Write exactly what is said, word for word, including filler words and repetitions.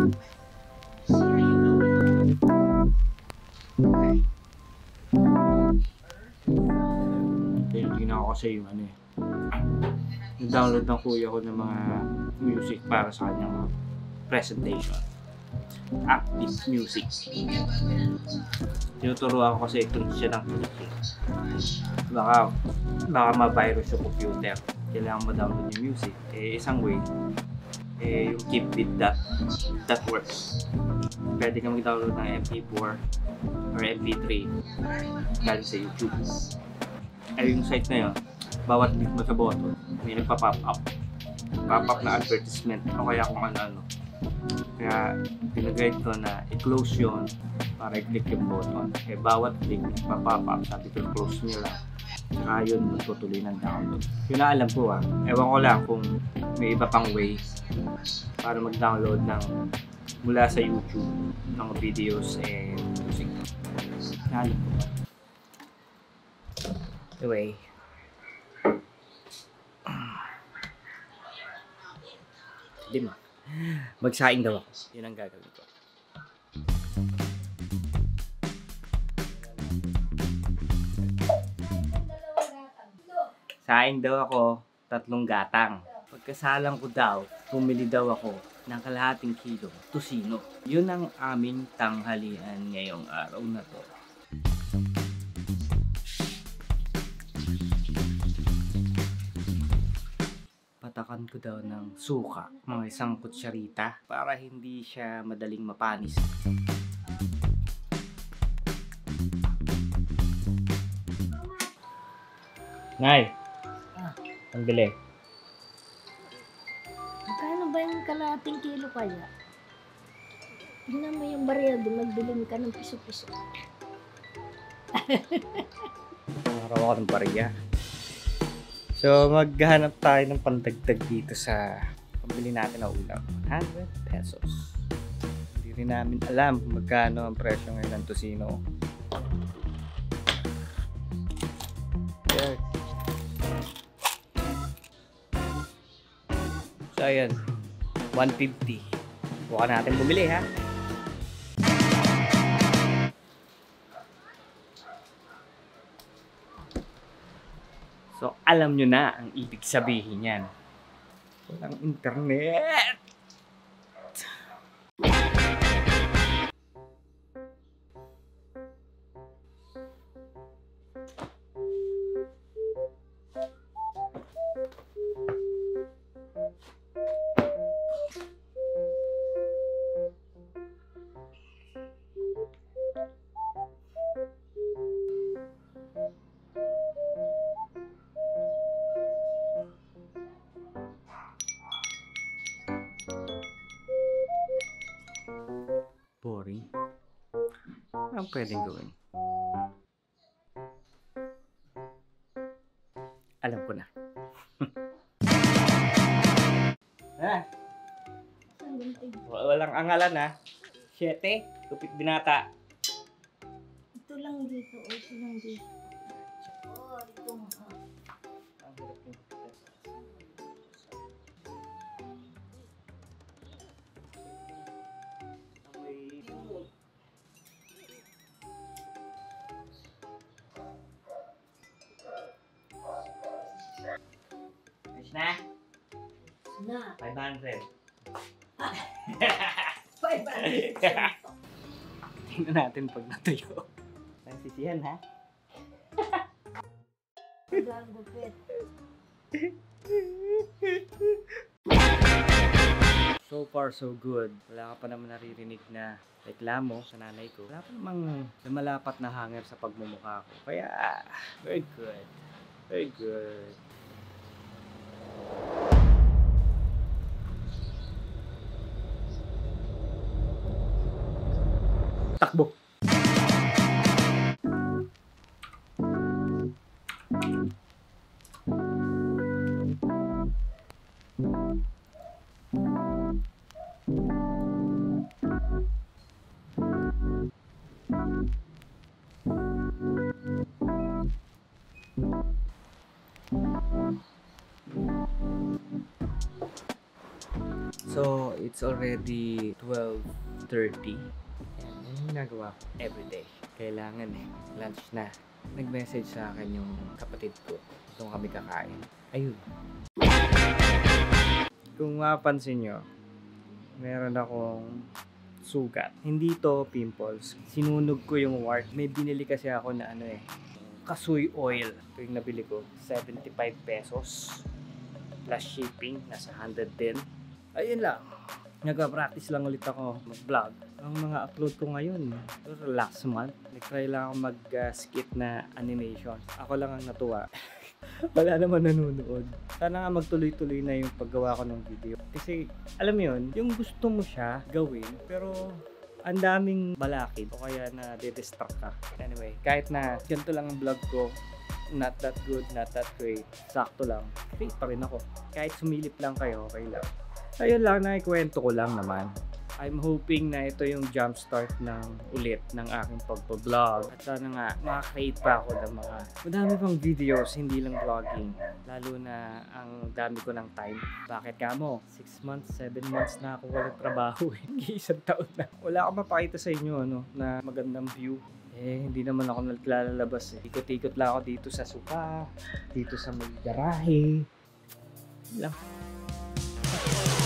Hindi na ako kasi yung ano eh. Nag-download ng kuya ko ng mga music para sa kanyang presentation. Active music. Tinuturuan ko kasi click siya ng click eh. Baka, baka ma-virus yung computer. Kailangan ma-download yung music. Eh, isang way, eh, yung keep with that, that works. Pwede ka mag-download ng M P four or M P three galing sa YouTube. Eh, yung site na yun, bawat click mo sa button, may nagpa-pop up. Pop-up na advertisement o kaya kung ano-ano. Kaya pinaguide ko na i-close yun para i-click yung button. Eh bawat click nagpa-pop up, sabi ko close nyo lang. Saka yun magtutuloy ng download. Yun na alam ko ah. Ewan ko lang kung may iba pang ways para mag-download ng mula sa YouTube ng videos and music. Na alam ko. Anyway. Di ma. Magsaing daw ako. Yun ang gagawin ko. Saing daw ako, tatlong gatang. Pagkasalang ko daw, pumili daw ako ng kalahating kilo tusino. Yun ang aming tanghalian ngayong araw na to. Patakan ko daw ng suka, mga isang kutsarita, para hindi siya madaling mapanis. Nay! Ah. Ang bili. Magkano ba yung kalahating kilo kaya? Tingnan mo yung barya doon, magbiling ka ng piso-piso. Araw ako ng bariya. So, maghanap tayo ng pandagdag dito sa pambili natin ng ulam. one hundred pesos. Hindi rin namin alam kung magkano ang presyo ngayon ng tusino. Ayan. So, ayan. one fifty. Buka natin bumili, ha? So, alam nyo na ang ibig sabihin yan. Walang internet! Boring. Anong pwedeng gawin? Alam ko na. Ah, walang angalan ha. Siyete, tupit binata. Ito lang dito, o ito lang dito. Oo, ito nga. Ang hirap yung na? Na. five hundred. five hundred. Tingnan natin pag natuyo. Nagsisihan ha? Ang gupit. So far so good. Wala ka pa naman naririnig na reklamo sa nanay ko. Wala pa namang lumalapat na hanger sa pagmumukha ko. Kaya, very good. Very good. Takbo. So, it's already twelve thirty. Yan, yan yung ginagawa ko everyday. Kailangan eh, lunch na. Nag-message sa akin yung kapatid ko. Doon kami kakain. Ayun. Kung mapansin nyo, meron akong sugat. Hindi to pimples. Sinunog ko yung wart. May binili kasi ako na ano eh, Kasuy oil. Ito yung nabili ko. seventy-five pesos. Plus shipping. Nasa one hundred ten. Ayun lang. Nag-practice lang ulit ako mag-vlog. Ang mga upload ko ngayon, last month, nag-try lang ako mag-skit na animation. Ako lang ang natuwa. Wala naman nanonood. Sana nga magtuloy-tuloy na yung paggawa ko ng video. Kasi, alam mo yun, yung gusto mo siya gawin, pero ang daming balakid o kaya na de-distract ka. Anyway, kahit na ganito lang ang vlog ko, not that good, not that great, sakto lang, great pa rin ako. Kahit sumilip lang kayo, okay lang. Ayun lang, naikwento ko lang naman. I'm hoping na ito yung jumpstart ng ulit ng aking pagpa-vlog. At sana nga, makakreate pa ako ng mga madami pang videos, hindi lang vlogging. Lalo na ang dami ko ng time. Bakit ka mo? six months, seven months na ako walang trabaho eh. Isang taon na. Wala akong mapakita sa inyo ano, na magandang view. Eh, hindi naman ako naglalabas eh. Ikot-ikot lang ako dito sa suka, dito sa may garahe. Lang.